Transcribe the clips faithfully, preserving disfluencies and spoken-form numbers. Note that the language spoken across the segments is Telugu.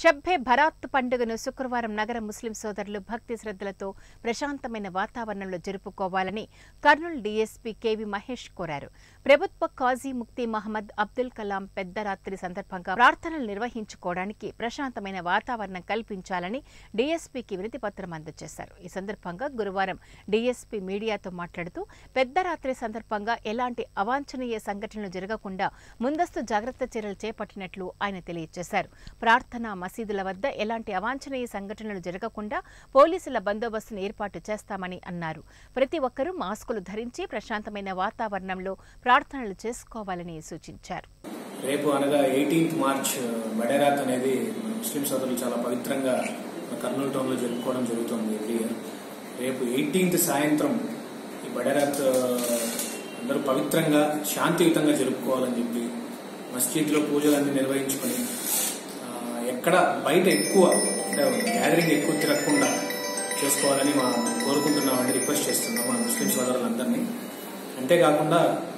షబ్బే బరాత్ పండుగను శుక్రవారం నగర ముస్లిం సోదరులు భక్తి శ్రద్ధలతో ప్రశాంతమైన వాతావరణంలో జరుపుకోవాలని కర్నూలు డీఎస్పీ కేవీ మహేష్ కోరారు. ప్రభుత్వ కాజీ ముఫ్తీ మహమ్మద్ అబ్దుల్ కలాం పెద్ద రాత్రి సందర్భంగా ప్రార్థనలు నిర్వహించుకోవడానికి ప్రశాంతమైన వాతావరణం కల్పించాలని డీఎస్పీకి వినతి పత్రం అందజేశారు. ఈ సందర్భంగా గురువారం డీఎస్పీ మీడియాతో మాట్లాడుతూ పెద్ద రాత్రి సందర్భంగా ఎలాంటి అవాంఛనీయ సంఘటనలు జరగకుండా ముందస్తు జాగ్రత్త చర్యలు చేపట్టినట్లు ఆయన తెలియజేశారు. ప్రార్థన మసీదుల వద్ద ఎలాంటి అవాంఛనీయ సంఘటనలు జరగకుండా పోలీసుల బందోబస్తును ఏర్పాటు చేస్తామని అన్నారు. ప్రతి ఒక్కరూ మాస్కులు ధరించి ప్రశాంతమైన వాతావరణంలో ప్రార్థనలు చేసుకోవాలని సూచించారు. రేపు అనగా ఎయిటీన్త్ మార్చ్ బడేరాత్ అనేది ముస్లిం సోదరులు చాలా పవిత్రంగా కర్నూలు టౌన్ లో జరుపుకోవడం జరుగుతుంది ఎవ్రీ ఇయర్. రేపు ఎయిటీన్త్ సాయంత్రం ఈ బడేరాత్ అందరూ పవిత్రంగా శాంతియుతంగా జరుపుకోవాలని చెప్పి మస్జిద్ లో పూజలన్నీ నిర్వహించుకొని ఎక్కడ బయట ఎక్కువ అంటే గ్యాదరింగ్ ఎక్కువ తిరగకుండా చేసుకోవాలని మా కోరుకుంటున్నామని రిక్వెస్ట్ చేస్తున్నాం మన ముస్లిం సోదరులందరినీ. అంతేకాకుండా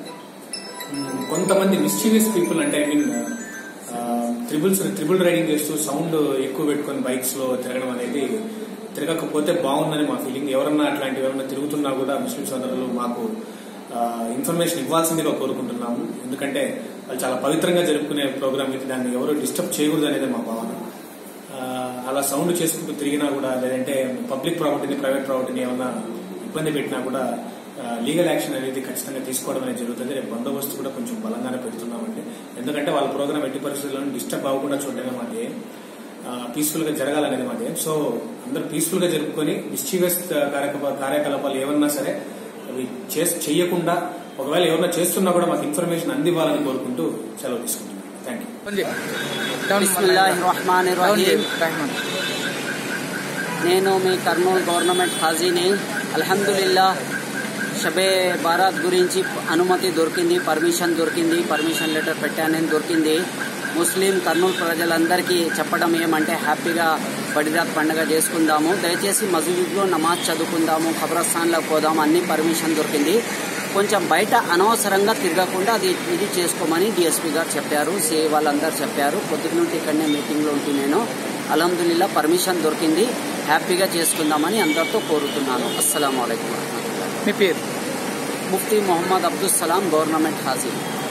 కొంతమంది మిస్చీవియస్ పీపుల్ అంటే I mean triples triple riding చేస్తూ సౌండ్ ఎక్కువ పెట్టుకుని బైక్స్ లో తిరగడం అనేది తిరగకపోతే బాగుందని మా ఫీలింగ్. ఎవరన్నా అట్లాంటివి ఎవరన్నా తిరుగుతున్నా కూడా ముస్లిం సోదరులు మాకు ఇన్ఫర్మేషన్ ఇవ్వాల్సిందిగా కోరుకుంటున్నాము. ఎందుకంటే వాళ్ళు చాలా పవిత్రంగా జరుపుకునే ప్రోగ్రామ్ ఇది, దాన్ని ఎవరు డిస్టర్బ్ చేయకూడదు అనేది మా భావన. అలా సౌండ్ చేసుకుంటూ తిరిగినా కూడా లేదంటే పబ్లిక్ ప్రాపర్టీని ప్రైవేట్ ప్రాపర్టీని ఏమన్నా ఇబ్బంది పెట్టినా కూడా లీగల్ యాక్షన్ అనేది ఖచ్చితంగా తీసుకోవడం అనేది జరుగుతుంది. రేపు బందోబస్తు కూడా కొంచెం బలంగానే పెడుతున్నామండి. ఎందుకంటే వాళ్ళ ప్రోగ్రామ్ ఎట్టి పరిస్థితుల్లో డిస్టర్బ్ అవ్వకుండా చూడడం మాది పీస్ఫుల్ గా జరగాలనేది మాది. సో అందరూ పీస్ఫుల్ గా జరుపుకొని మిస్చీవియస్ కార్యకలాపాలు ఏమన్నా సరే అవి చెయ్యకుండా ఒకవేళ ఎవరైనా చేస్తున్నా కూడా మాకు ఇన్ఫర్మేషన్ అందివ్వాలని కోరుకుంటూ సెలవు తీసుకుంటున్నాను. Thank you. బిస్మిల్లాహిర్రహ్మానిర్రహీం. నేను మీ కర్నూలు గవర్నమెంట్ హాజీని. అల్హమ్దులిల్లా షబే బారాత్ గురించి అనుమతి దొరికింది, పర్మిషన్ దొరికింది, పర్మిషన్ లెటర్ పెట్టానని దొరికింది. ముస్లిం కర్నూలు ప్రజలందరికీ చెప్పడం ఏమంటే హ్యాపీగా బడిరాత్ పండుగ చేసుకుందాము, దయచేసి మసీదులో నమాజ్ చదువుకుందాము, ఖబరస్థాన్లోకి పోదాము, అన్ని పర్మిషన్ దొరికింది. కొంచెం బయట అనవసరంగా తిరగకుండా అది ఇది చేసుకోమని డిఎస్పీ గారు చెప్పారు, సి వాళ్ళందరూ చెప్పారు. పొద్దున్న నుండి ఇక్కడనే మీటింగ్లో ఉంటే నేను అల్హమ్దులిల్లా పర్మిషన్ దొరికింది, హ్యాపీగా చేసుకుందామని అందరితో కోరుతున్నాను. అస్సలాము అలైకుం వరహమతుల్లాహ్. మీ పేరు? ముఫ్తీ మొహమ్మద్ అబ్దుల్ సలాం, గవర్నమెంట్ హాజీ.